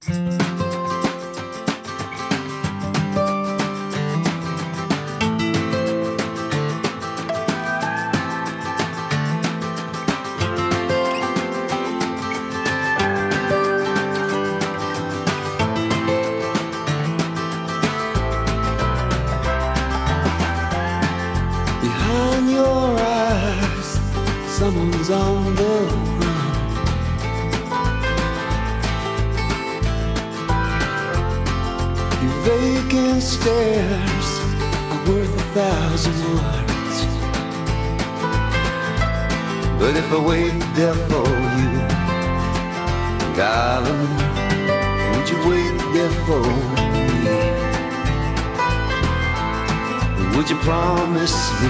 Someone's on the run. Your vacant stares are worth 1,000 words. But if I wait there for you, darling, would you wait there for me? Would you promise me,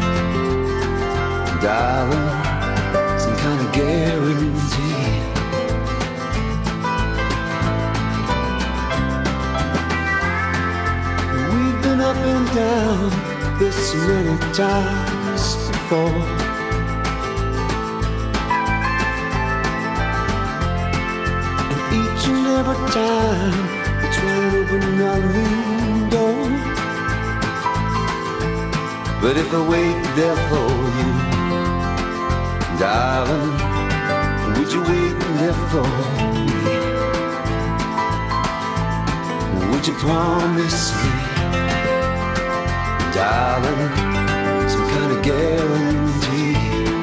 darling, some kind of guarantee? We've been up and down this many times before. And each and every time we try to open a new door. But if I wait there for you, darling, would you wait there for me? Would you promise me, darling, some kind of guarantee?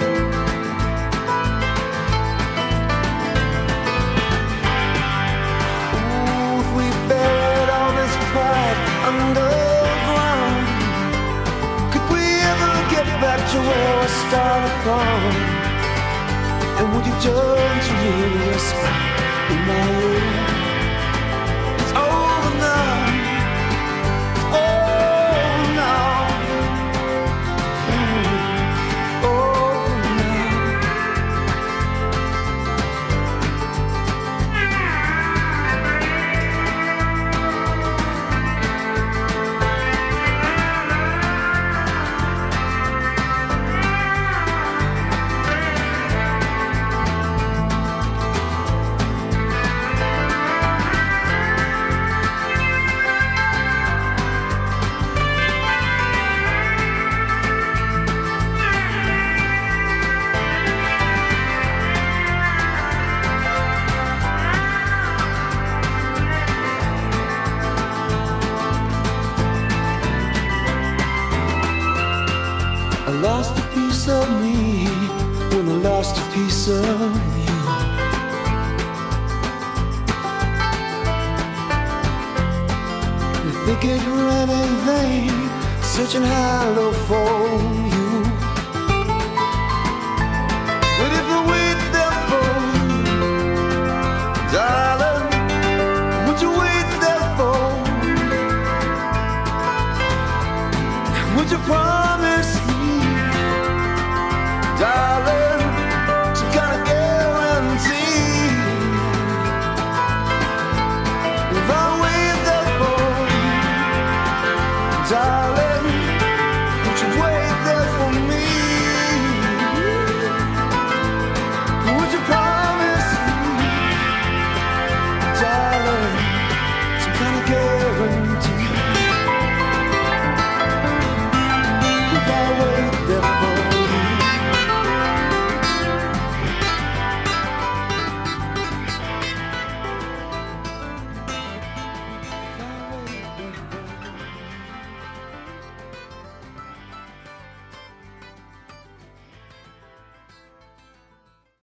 Ooh, if we buried all this pride underground, could we ever get back to where we started from? And would you turn to me and whisper in my ear, it's over now, it's over now, over now. I lost a piece of me when I lost a piece of you. I think it ran in vain, searching high low for you. But if I wait there for you, darling, would you wait there for me? Would you promise?